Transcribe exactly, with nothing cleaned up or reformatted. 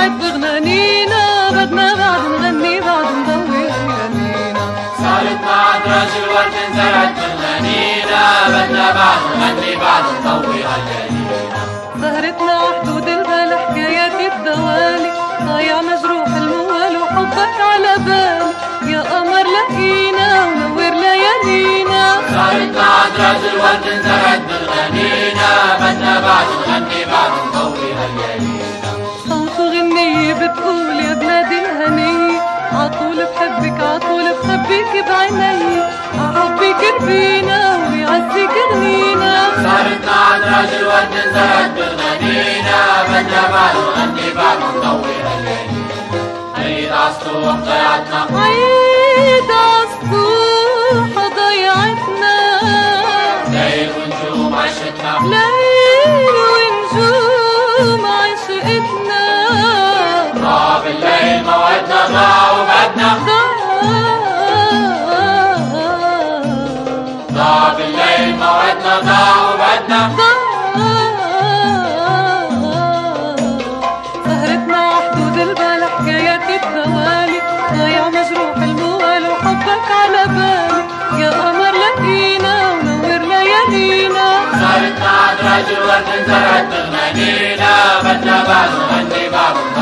زرعت بغنانينا، بدنا بعد نغني بعد نضوي ليالينا. صارت مع أدراج الورد انزرعت بغنانينا، بدنا بعد نغني بعد نضوي ليالينا. سهرتنا عحدود البال حكايات الدوالي، ضايع مجروح الموال وحبك على بالي، يا قمر لقينا ونور ليالينا. صارت مع أدراج الورد انزرعت بغنانينا، بدنا بعد نغني بعد نضوي ليالينا. صوت غنية بتقول يا بلادي الهنية، عطول بحبك عطول بخبيك بعيني، عحبك ربينا وبيعزك غنينا. صارت مع أدراج الورد انزرعت بغنانينا، بدنا بعد نغني بعد نضوي ليالينا. عيد عالسطوح ضيعتنا، عيد عالسطوح ضيعتنا، ليل ونجوم عشتنا، ليل ونجوم عشقتنا. ضاع بالليل موعدنا، ضاع وبعدنا، ضاع بالليل موعدنا، ضاع وبعدنا. سهرتنا عحدود البال حكايات الدوالي، ضايع مجروح الموال وحبك على بالي، يا قمر لقينا ونور ليالينا. صارت مع أدراج الورد انزرعت بغنانينا، بدنا بعد نغني بعد